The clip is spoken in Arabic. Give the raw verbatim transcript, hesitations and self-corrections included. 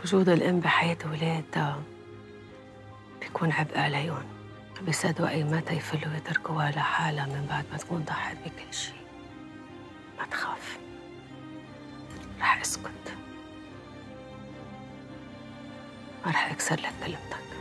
وجود الأم بحياة ولادها بيكون عبء عليهم، بيصدقوا أي متى يفلوا يتركوها لحالها من بعد ما تكون ضحت بكل شيء. ما تخاف، رح أسكت، ما رح أكسر لك كلمتك.